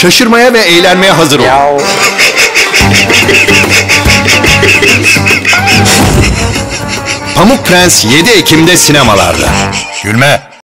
Şaşırmaya ve eğlenmeye hazır olun. Ya. Pamuk Prens 7 Ekim'de sinemalarda. Gülme.